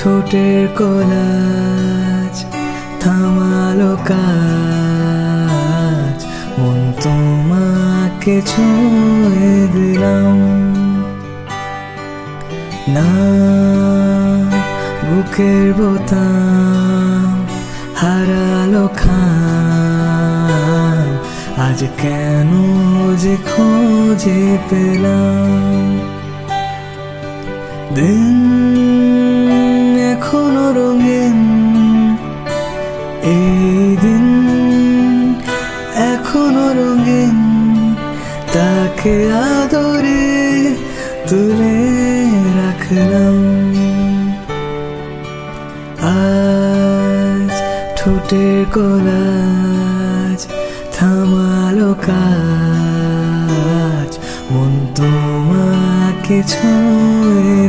ঠোঁটের কোলাজ থামালো কাজ, মন তোমাকে ছুঁয়ে দিলাম না। বুকের বোতাম হারালো খাম, আজ কেন যে খুঁজে পেলাম। দিন এখনো রঙিন, এই দিন এখনো রঙিন, তাকে আদরে তুলে রাখলাম। আজ ঠোঁটের কোলাজ থামালো কাজ, মন তোমাকে ছুঁয়ে